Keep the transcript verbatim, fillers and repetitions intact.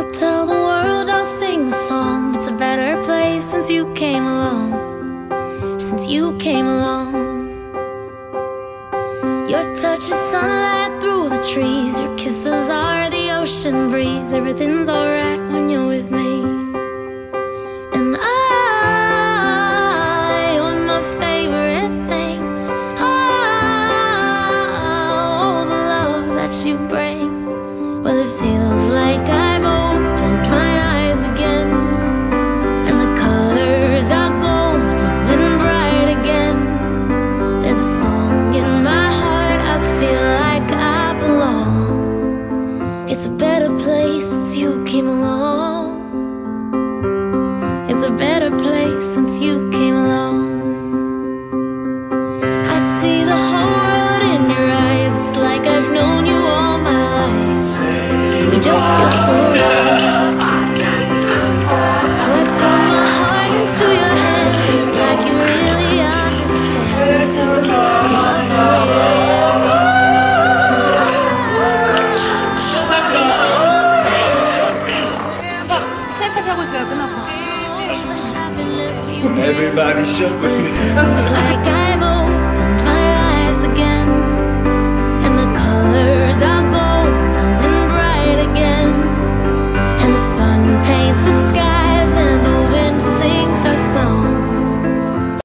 I'll tell the world, I'll sing the song. It's a better place since you came along. Since you came along. Your touch is sunlight through the trees. Your kisses are the ocean breeze. Everything's alright when you're with me. And I, you're my favorite thing. Oh, the love that you bring. Well, it feels like I've opened my eyes again, and the colors are golden and bright again. There's a song in my heart, I feel like I belong. It's a better place since you came along. It's a better place since you came along. I see the whole world in your eyes. It's like I've known you all my life. We just feel so right. So I put my heart into your hands. It's like you really understand. You love the way I am. Everybody show me. It's like I've opened my eyes again.